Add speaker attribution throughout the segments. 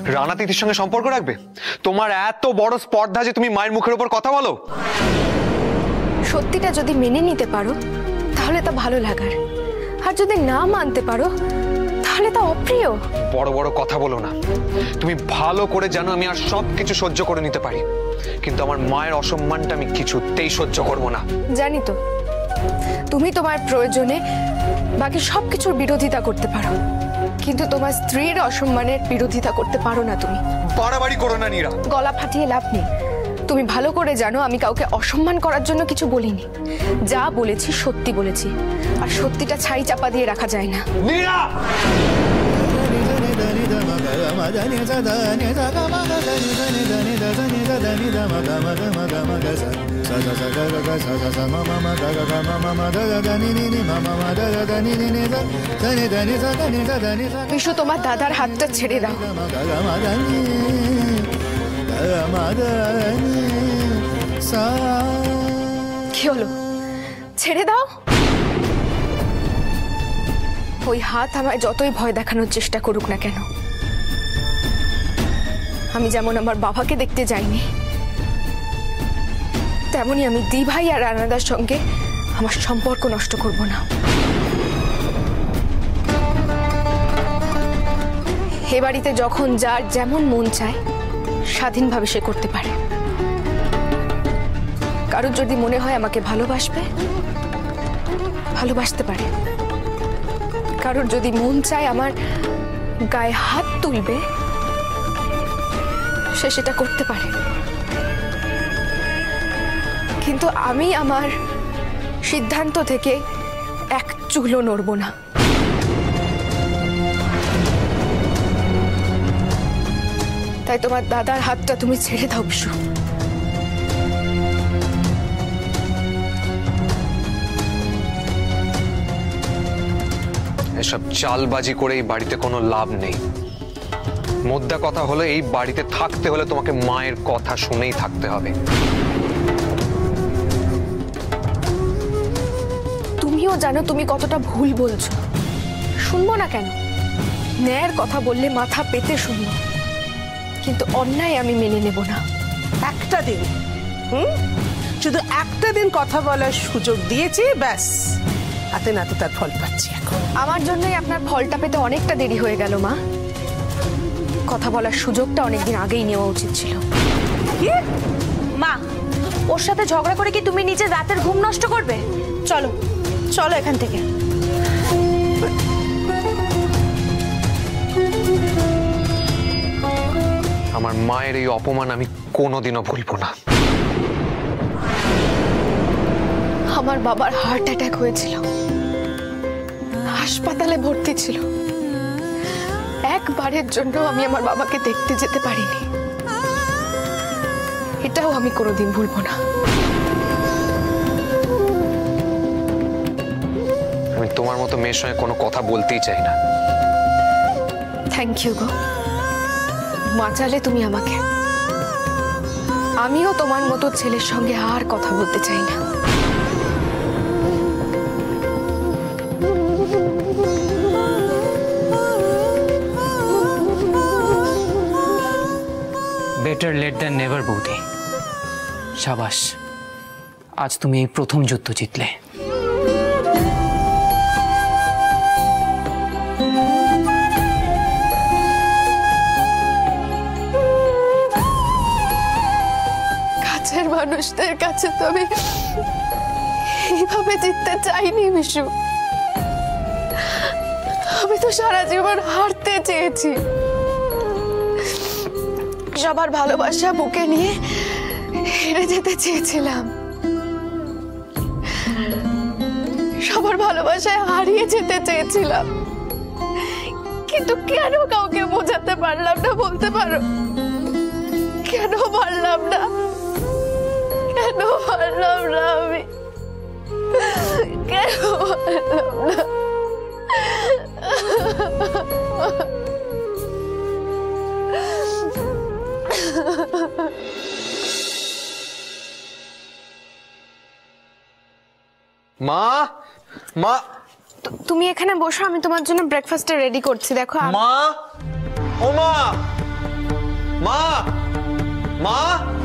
Speaker 1: রানা তিথির সঙ্গে সম্পর্ক রাখবে? তোমার এত বড় স্পর্ধা যে তুমি মায়ের মুখের উপর কথা বলো?
Speaker 2: সত্যিটা যদি মেনে নিতে পারো তাহলে তা ভালো লাগার, আর যদি না মানতে পারো তাহলে তা অপ্রিয়।
Speaker 1: বড় বড় কথা বলো না। তুমি ভালো করে জানো আমি আর সবকিছু সহ্য করে নিতে পারি, কিন্তু আমার মায়ের অসম্মানটা আমি কিছুতেই সহ্য করব না।
Speaker 2: জানি তো, তুমি তোমার প্রয়োজনে বাকি সবকিছুর বিরোধিতা করতে পারো, কিন্তু তোমার স্ত্রীর অসম্মানের বিরোধিতা করতে পারো না। তুমি
Speaker 1: বাড়াবাড়ি করো না নীরা।
Speaker 2: গলা ফাটিয়ে লাভ নেই। তুমি ভালো করে জানো আমি কাউকে অসম্মান করার জন্য কিছু বলিনি। যা বলেছি সত্যি বলেছি, আর সত্যিটা ছাই চাপা দিয়ে রাখা যায় না।
Speaker 1: নীরা!
Speaker 2: বিশু, তোমার দাদার হাতটা ছেড়ে দাও। কি হলো? ছেড়ে দাও। ওই হাত আমায় যতই ভয় দেখানোর চেষ্টা করুক না কেন, আমি যেমন আমার বাবাকে দেখতে যাইনি, তেমনি আমি দিভাই আর রানাদার সঙ্গে আমার সম্পর্ক নষ্ট করব না। এ বাড়িতে যখন যার যেমন মন চায় স্বাধীনভাবে সে করতে পারে। কারোর যদি মনে হয় আমাকে ভালোবাসবে, ভালোবাসতে পারে। কারোর যদি মন চায় আমার গায়ে হাত তুলবে, সে সেটা করতে পারে। কিন্তু আমি আমার সিদ্ধান্ত থেকে এক চুলও নড়ব না। তাই তোমার দাদার হাতটা তুমি ছেড়ে দাও বিশু।
Speaker 1: এসব চালবাজি করে এই বাড়িতে কোনো লাভ নেই। মোদ্দা কথা হলো এই বাড়িতে থাকতে হলে তোমাকে মায়ের কথা শুনেই থাকতে হবে।
Speaker 2: তুমিও জানো তুমি কতটা ভুল বলছো। শুনবো না কেন? ন্যায়ের কথা বললে মাথা পেতে শুনবো, কিন্তু অন্যায় আমি মেনে নেব না।
Speaker 3: একটা দিন শুধু একটা দিন কথা বলার সুযোগ দিয়েছি, ব্যাস হাতে নাতে তার ফল পাচ্ছি। এখন
Speaker 2: আমার জন্যই আপনার ফলটা পেতে অনেকটা দেরি হয়ে গেল মা। কথা বলার সুযোগটা অনেকদিন আগেই নেওয়া উচিত ছিল।
Speaker 4: মা, ওর সাথে ঝগড়া করে কি তুমি নিজের রাতের ঘুম নষ্ট করবে? চলো চলো এখান থেকে।
Speaker 1: আমার মায়ের এই অপমান আমি কোনোদিনও ভুলবো না।
Speaker 2: আমার বাবার হার্ট অ্যাটাক হয়েছিল, হাসপাতালে ভর্তি ছিল। একবারের জন্য আমি আমার বাবাকে দেখতে যেতে পারিনি। এটাও আমি কোনোদিন ভুলবো না।
Speaker 1: আমি তোমার মতো মেয়ের সঙ্গে কোনো কথা বলতেই চাই না।
Speaker 2: থ্যাংক ইউ গো, বাঁচালে তুমি আমাকে। আমিও তোমার মতো ছেলের সঙ্গে আর কথা বলতে চাই না।
Speaker 5: বেটার লেট দ্যান নেভার বৌদি। সাবাস, আজ তুমি এই প্রথম যুদ্ধ জিতলে।
Speaker 2: কাছের মানুষদের কাছে তো আমি এইভাবে জিততে চাইনি বিশু। আমি তো সারা জীবন হারতে চেয়েছি। সবার ভালোবাসা বুকে নিয়ে হেরে যেতে চেয়েছিলাম। সবার ভালোবাসায় হারিয়ে যেতে চেয়েছিলাম, কিন্তু কেন কাউকে বোঝাতে পারলাম না? বলতে পারো কেন পারলাম না? কেন পারলাম না আমি? কেন পারলাম না?
Speaker 1: মা, মা,
Speaker 2: তুমি এখানে বসো, আমি তোমার জন্য ব্রেকফাস্টটা রেডি করছি। দেখো
Speaker 1: মা, ও মা, মা মা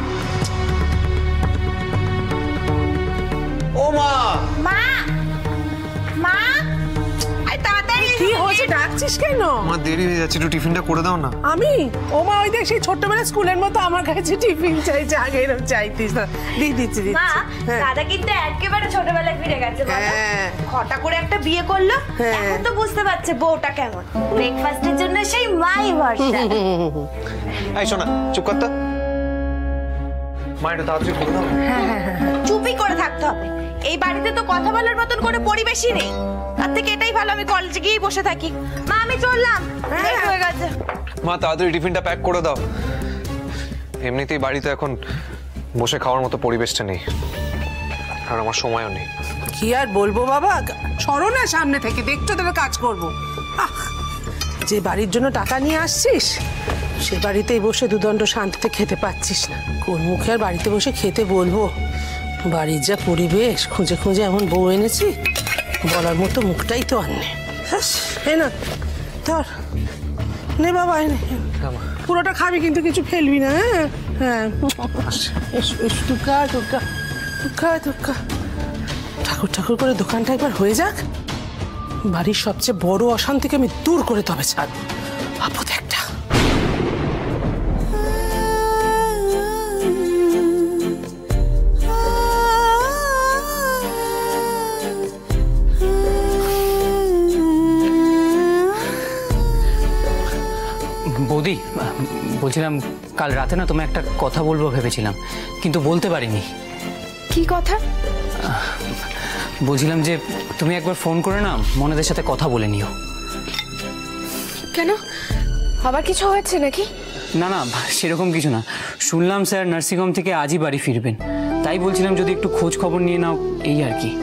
Speaker 1: ও মা
Speaker 4: মা মা আই তাড়াতাড়ি
Speaker 3: কি হয়েছে, ডাকছিস কেন?
Speaker 1: মা দেরি হয়ে যাচ্ছে, একটু টিফিনটা করে দাও না।
Speaker 3: আমি ও মা, ওই দেখ সেই ছোট্টবেলা স্কুলের মতো আমার কাছে টিফিন চাইছে, আগে এরকম চাইতিস না। দিচ্ছি
Speaker 4: মা
Speaker 3: হ্যাঁ।
Speaker 4: দাদা কিন্তু একেবারে ছোটবেলায় ফিরে গেছে বলো।
Speaker 3: হ্যাঁ।
Speaker 4: হঠাৎ করে একটা বিয়ে করলো,
Speaker 3: হ্যাঁ।
Speaker 4: এখন তো বুঝতে পারছে বউটা কেমন। ব্রেকফাস্টের জন্য সেই মাই ভরসা।
Speaker 1: এই শোনা, চুপ কর তো। মা একটু তাড়াতাড়ি করে দাও।
Speaker 4: চুপই করে থাকতে হবে, এই বাড়িতে তো কথা বলার মতন কোনো পরিবেশই নেই। তার থেকে এটাই ভালো আমি কলেজে গিয়েই বসে থাকি। মা আমি চললাম, লেট হয়ে গেছে।
Speaker 1: মা তাড়াতাড়ি টিফিনটা প্যাক করে দাও। এমনিতেই বাড়িতে এখন বসে খাওয়ার মতো পরিবেশটা নেই, আর আমার সময়ও নেই।
Speaker 3: কি আর বলবো বাবা, সরো না সামনে থেকে, দেখছো তোরা কাজ করবো। যে বাড়ির জন্য টাকা নিয়ে আসছিস সে বাড়িতেই বসে দুদণ্ড শান্তিতে খেতে পাচ্ছিস না। কোন মুখে আর বাড়িতে বসে খেতে বলবো? বাড়ির যা পরিবেশ, খুঁজে খুঁজে এমন বউ এনেছি, বলার মতো মুখটাই তো আর নেই। না ধর, নে বাবা, এনে পুরোটা খাবি কিন্তু কিছু ফেলবি না। হ্যাঁ হ্যাঁ, টুকা টুকা টুকা টুকা। ঠাকুর ঠাকুর করে দোকানটা একবার হয়ে যাক, বাড়ির সবচেয়ে বড় অশান্তিকে আমি দূর করে তবে ছাড়বো। আপদ একটা।
Speaker 5: বৌদি, বলছিলাম কাল রাতে না তোমায় একটা কথা বলবো ভেবেছিলাম, কিন্তু বলতে পারিনি।
Speaker 2: কি কথা?
Speaker 5: বলছিলাম যে তুমি একবার ফোন করে না মনেদের সাথে কথা বলে নিও।
Speaker 2: কেন, আবার কিছু হয়েছে নাকি?
Speaker 5: না না, সেরকম কিছু না। শুনলাম স্যার নার্সিংহোম থেকে আজই বাড়ি ফিরবেন, তাই বলছিলাম যদি একটু খোঁজ খবর নিয়ে নাও, এই আর কি।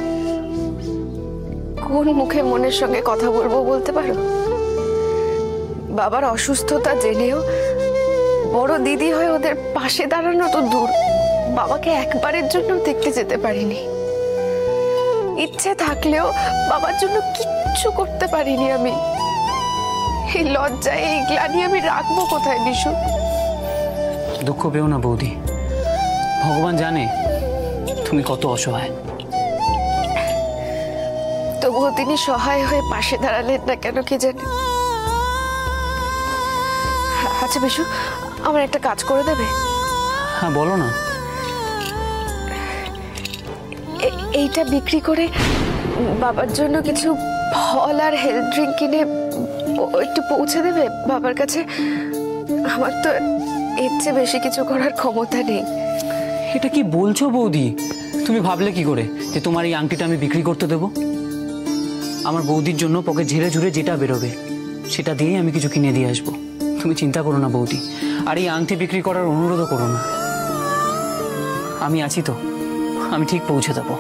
Speaker 2: কোন মুখে মনের সঙ্গে কথা বলবো বলতে পারো? বাবার অসুস্থতা জেনেও বড় দিদি হয়ে ওদের পাশে দাঁড়ানো তো দূর, বাবাকে একবারের জন্য দেখতে যেতে পারিনি। ইচ্ছে থাকলেও বাবার জন্য কিচ্ছু করতে পারিনি আমি। এই লজ্জায়, এই গ্লানি আমি রাখবো কোথায় বিশু?
Speaker 5: দুঃখ পেও না বৌদি, ভগবান জানে তুমি কত অসহায়।
Speaker 2: তবুও তিনি সহায় হয়ে পাশে দাঁড়ালেন না কেন কে জানে। আচ্ছা বিশু, আমার একটা কাজ করে দেবে?
Speaker 5: হ্যাঁ বলো না।
Speaker 2: এইটা বিক্রি করে বাবার জন্য কিছু ফল আর হেলথ ড্রিঙ্ক কিনে একটু পৌঁছে দেবে বাবার কাছে। আমার তো এর চেয়ে বেশি কিছু করার ক্ষমতা নেই।
Speaker 5: এটা কি বলছো বৌদি? তুমি ভাবলে কি করে যে তোমার এই আংটিটা আমি বিক্রি করতে দেবো? আমার বৌদির জন্য পকেট ঝেড়ে ঝুড়ে যেটা বেরোবে সেটা দিয়েই আমি কিছু কিনে দিয়ে আসবো। তুমি চিন্তা করো না বৌদি, আর এই আংটি বিক্রি করার অনুরোধও করো না। আমি আছি তো, আমি ঠিক পৌঁছে দেবো।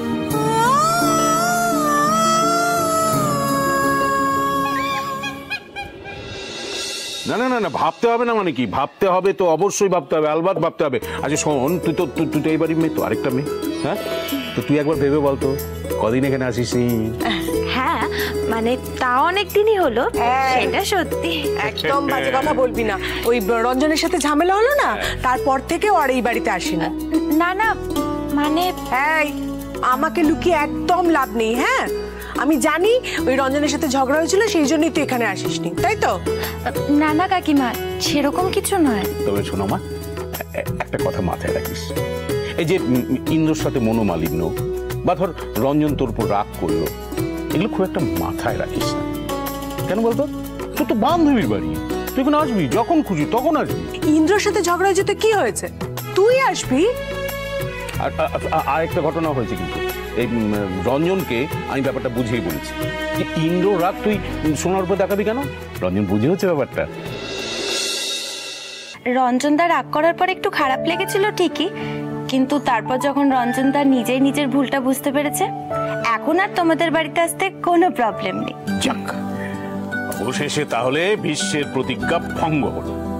Speaker 6: না না না না, ভাবতে হবে না মানে কি? ভাবতে হবে তো, অবশ্যই ভাবতে হবে, আলবাত ভাবতে হবে। আচ্ছা শোন, তুই তো এই বাড়ির মেয়ে, তো আরেকটা মেয়ে, হ্যাঁ? তো তুই একবার ভেবে বলতো কদিন এখানে আসিস নি?
Speaker 4: হ্যাঁ মানে তা অনেক দিনই হলো, সেটা সত্যি।
Speaker 3: একদম বাজে কথা বলবি না। ওই রঞ্জনের সাথে ঝামেলা হলো না, তারপর থেকে আর এই বাড়িতে আসি না।
Speaker 4: না না মানে
Speaker 3: এই, আমাকে লুকিয়ে একদম লাভ নেই। হ্যাঁ, আমি জানি ওই রঞ্জনের সাথে ঝগড়া হয়েছিল, সেই জন্যই তুই এখানে আসিসনি, তাই তো?
Speaker 4: না না কাকিমা, সেরকম কিছু নয়।
Speaker 6: তবে শোনো মা, একটা কথা মাথায় রাখিস, এই যে ইন্দ্রর সাথে মনোমালিন্য বা ধর রঞ্জন তোর উপর রাগ করলো, এগুলো খুব একটা মাথায় রাখিস না। কেন বলতো? তোর তো বান্ধবীর বাড়ি, তুই এখন আসবি, যখন খুশি তখন আসবি।
Speaker 3: ইন্দ্রর সাথে ঝগড়া হয়েছে তো কি হয়েছে, তুই আসবি।
Speaker 6: আর আরেকটা ঘটনা হয়েছে কিন্তু, এই রঞ্জনকে আমি ব্যাপারটা বুঝিয়ে বলেছি যে ইন্দ্র রাগ তুই সোনার উপর দেখাবি কেন। রঞ্জন বুঝে হচ্ছে ব্যাপারটা।
Speaker 4: রঞ্জনদা রাগ করার পর একটু খারাপ লেগেছিল ঠিকই, কিন্তু তারপর যখন রঞ্জনদা নিজেই নিজের ভুলটা বুঝতে পেরেছে, এখন আর তোমাদের বাড়িতে আসতে কোনো প্রবলেম নেই।
Speaker 6: যাক, অবশেষে তাহলে ভীষ্মের প্রতিজ্ঞা ভঙ্গ হলো।